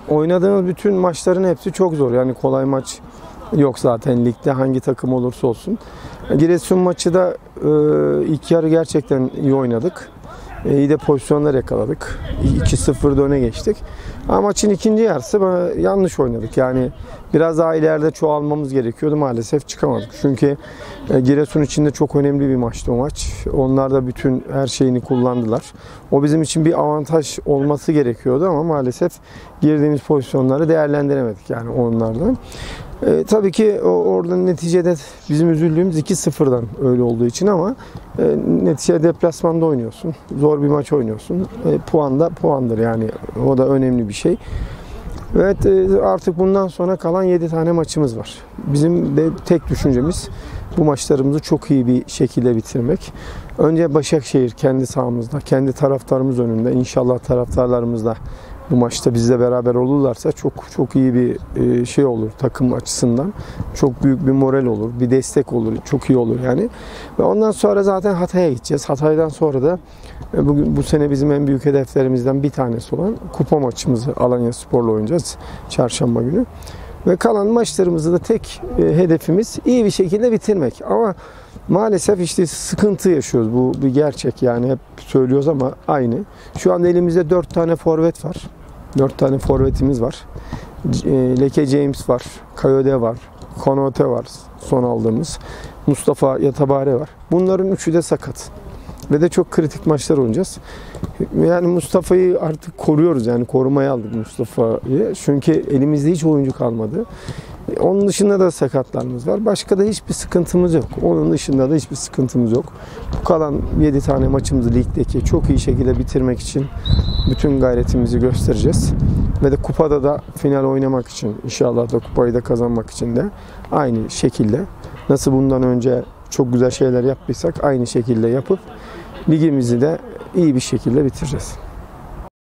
Oynadığımız bütün maçların hepsi çok zor. Yani kolay maç yok zaten ligde, hangi takım olursa olsun. Giresun maçı da ilk yarı gerçekten iyi oynadık. İyi de pozisyonlar yakaladık. 2-0'da öne geçtik. Ama maçın ikinci yarısı yanlış oynadık. Yani biraz daha ileride çoğalmamız gerekiyordu. Maalesef çıkamadık. Çünkü Giresun için de çok önemli bir maçtı o maç. Onlar da bütün her şeyini kullandılar. O bizim için bir avantaj olması gerekiyordu ama maalesef girdiğimiz pozisyonları değerlendiremedik yani onlardan. Tabii ki orada neticede bizim üzüldüğümüz 2-0'dan öyle olduğu için ama neticede deplasmanda oynuyorsun. Zor bir maç oynuyorsun. Puan da puandır yani. O da önemli bir şey. Evet, artık bundan sonra kalan 7 tane maçımız var. Bizim de tek düşüncemiz bu maçlarımızı çok iyi bir şekilde bitirmek. Önce Başakşehir kendi sahamızda, kendi taraftarımız önünde. İnşallah taraftarlarımız da bu maçta bizle beraber olurlarsa çok iyi bir şey olur takım açısından. Çok büyük bir moral olur, bir destek olur, çok iyi olur yani. Ve ondan sonra zaten Hatay'a gideceğiz. Hatay'dan sonra da bu sene bizim en büyük hedeflerimizden bir tanesi olan kupa maçımızı Alanyaspor'la oynayacağız çarşamba günü. Ve kalan maçlarımızı da tek hedefimiz iyi bir şekilde bitirmek. Ama maalesef işte sıkıntı yaşıyoruz. Bu bir gerçek yani, hep söylüyoruz ama aynı. Şu anda elimizde 4 tane forvet var. 4 tane forvetimiz var. Leke James var, Kayode var, Konote var son aldığımız. Mustafa Yatabare var. Bunların üçü de sakat. Ve de çok kritik maçlar oynayacağız. Yani Mustafa'yı artık koruyoruz yani, korumaya aldık Mustafa'yı. Çünkü elimizde hiç oyuncu kalmadı. Onun dışında da sakatlarımız var. Başka da hiçbir sıkıntımız yok. Onun dışında da hiçbir sıkıntımız yok. Bu kalan 7 tane maçımızı ligdeki çok iyi şekilde bitirmek için bütün gayretimizi göstereceğiz. Ve de kupada da final oynamak için, inşallah da kupayı da kazanmak için de aynı şekilde, nasıl bundan önce çok güzel şeyler yaptıysak aynı şekilde yapıp ligimizi de iyi bir şekilde bitireceğiz.